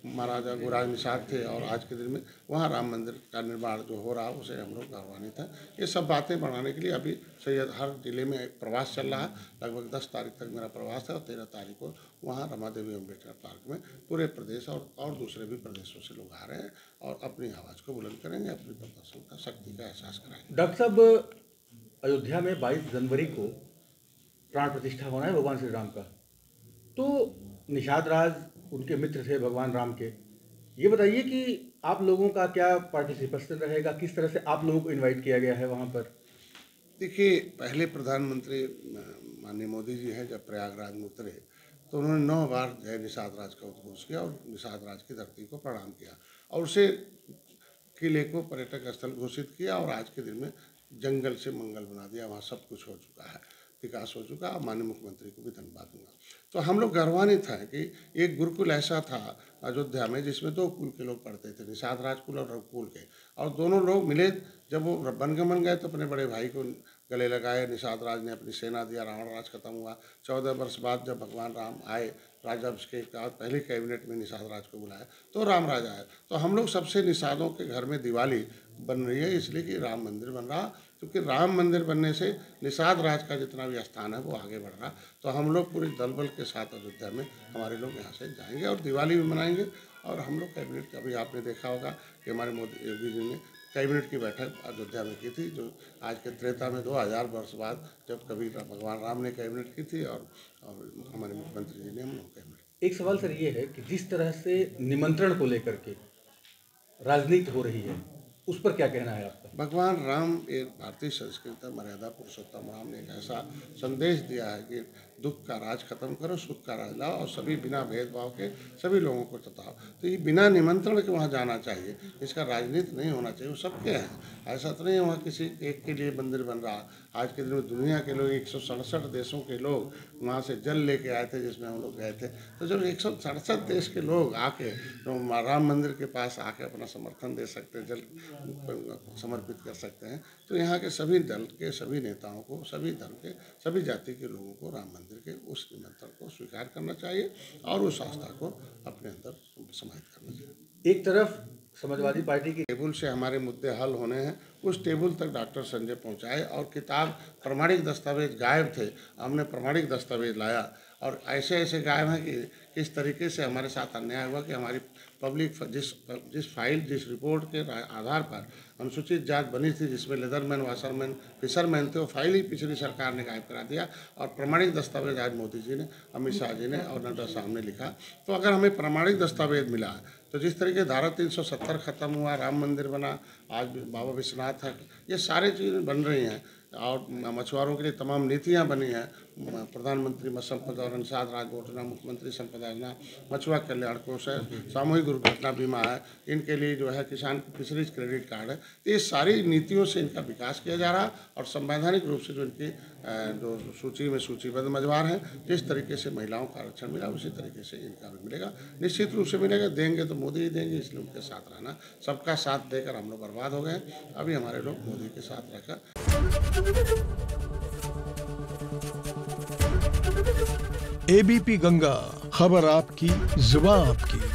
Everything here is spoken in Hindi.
महाराजा गुराज निषाद थे और आज के दिन में वहाँ राम मंदिर का निर्माण जो हो रहा है उसे हम लोग गौरवान्वित हैं। ये सब बातें बढ़ाने के लिए अभी सैयद हर जिले में एक प्रवास चल रहा है। लगभग 10 तारीख तक मेरा प्रवास है और 13 तारीख को वहाँ रमा देवी अम्बेडकर पार्क में पूरे प्रदेश और दूसरे भी प्रदेशों से लोग आ रहे हैं और अपनी आवाज़ को बुलंद करेंगे, अपनी प्रदर्शन का शक्ति का एहसास कराएंगे। डॉक्टर साहब, अयोध्या में 22 जनवरी को प्राण प्रतिष्ठा होना है भगवान श्री राम का, तो निषाद राज उनके मित्र थे भगवान राम के। ये बताइए कि आप लोगों का क्या पार्टिसिपेशन रहेगा, किस तरह से आप लोगों को इनवाइट किया गया है वहाँ पर? देखिए, पहले प्रधानमंत्री माननीय मोदी जी हैं जब प्रयागराज में उतरे तो उन्होंने 9 बार जय निषाद राज का उद्घोष किया और निषाद राज की धरती को प्रणाम किया और उसे किले को पर्यटक स्थल घोषित किया और आज के दिन में जंगल से मंगल बना दिया। वहाँ सब कुछ हो चुका है, विकास हो चुका है। माननीय मुख्यमंत्री को भी धन्यवाद दूंगा। तो हम लोग गौरवान्वित हैं कि एक गुरुकुल ऐसा था अयोध्या में जिसमें 2 कुल के लोग पढ़ते थे, निषाद राज कुल और रघुकुल के, और दोनों लोग मिले। जब वो बनगमन गए तो अपने बड़े भाई को गले लगाए। निषाद राज ने अपनी सेना दिया, रावण राज खत्म हुआ। 14 वर्ष बाद जब भगवान राम आए राज्याभिषेक के बाद पहले कैबिनेट में निषाद राज को बुलाया तो राम राज आए। तो हम लोग सबसे निषादों के घर में दिवाली बन रही है इसलिए कि राम मंदिर बन रहा, क्योंकि राम मंदिर बनने से निषाद राज का जितना भी स्थान है वो आगे बढ़ रहा। तो हम लोग पूरे दल बल के साथ अयोध्या में हमारे लोग यहाँ से जाएंगे और दिवाली भी मनाएंगे। और हम लोग कैबिनेट, अभी आपने देखा होगा कि हमारे मोदी योगी जी ने कैबिनेट की बैठक अयोध्या में की थी, जो आज के त्रेता में 2000 वर्ष बाद जब कभी भगवान राम ने कैबिनेट की थी और हमारे मुख्यमंत्री जी ने हम लोग कैबिनेट। एक सवाल सर ये है कि जिस तरह से निमंत्रण को लेकर के राजनीति हो रही है उस पर क्या कहना है आपका? भगवान राम एक भारतीय संस्कृति मर्यादा पुरुषोत्तम राम ने एक ऐसा संदेश दिया है कि दुख का राज खत्म करो, सुख का राज लाओ और सभी बिना भेदभाव के सभी लोगों को बताओ। तो ये बिना निमंत्रण के वहाँ जाना चाहिए, इसका राजनीति नहीं होना चाहिए। वो सबके हैं, ऐसा तो नहीं है वहाँ किसी एक के लिए मंदिर बन रहा। आज के दिन में दुनिया के लोग 167 देशों के लोग वहाँ से जल लेके आए थे जिसमें हम लोग गए थे। तो जब 167 देश के लोग आके तो राम मंदिर के पास आके अपना समर्थन दे सकते हैं, जल समर्पित कर सकते हैं, तो यहाँ के सभी दल के सभी नेताओं को, सभी धर्म के सभी जाति के लोगों को राम मंदिर के उस निमंत्रण को स्वीकार करना चाहिए और उस आस्था को अपने अंदर समाहित करना चाहिए। एक तरफ समाजवादी पार्टी की टेबल से हमारे मुद्दे हल होने हैं, उस टेबल तक डॉक्टर संजय पहुंचाए और किताब प्रमाणिक दस्तावेज गायब थे, हमने प्रमाणिक दस्तावेज लाया और ऐसे गायब हैं कि किस तरीके से हमारे साथ अन्याय हुआ कि हमारी पब्लिक जिस फाइल जिस रिपोर्ट के आधार पर अनुसूचित जात बनी थी जिसमें लेदरमैन, वाशरमैन, फिशरमैन थे, वो फाइल ही पिछली सरकार ने गायब करा दिया। और प्रमाणिक दस्तावेज आज मोदी जी ने, अमित शाह जी ने और नड्डा साहब ने लिखा। तो अगर हमें प्रमाणिक दस्तावेज मिला तो जिस तरीके धारा 370 खत्म हुआ, राम मंदिर बना, आज बाबा विश्वनाथ है, ये सारी चीज़ें बन रही हैं और मछुआरों के लिए तमाम नीतियाँ बनी हैं। प्रधानमंत्री मत्स्य संपदा और निषाद राज योजना, मुख्यमंत्री संपदा योजना, मछुआ कल्याण कोष है, सामूहिक दुर्घटना बीमा है, इनके लिए जो है किसान फिशरीज क्रेडिट कार्ड है। तो ये सारी नीतियों से इनका विकास किया जा रहा और संवैधानिक रूप से जो इनकी जो सूची में सूचीबद्ध मझवार हैं, जिस तरीके से महिलाओं का आरक्षण मिला उसी तरीके से इनका भी मिलेगा, निश्चित रूप से मिलेगा। देंगे तो मोदी ही देंगे, इसलिए उनके साथ रहना। सबका साथ देकर हम लोग बर्बाद हो गए, अभी हमारे लोग मोदी के साथ रहकर। एबीपी गंगा, खबर आपकी, जुबान आपकी।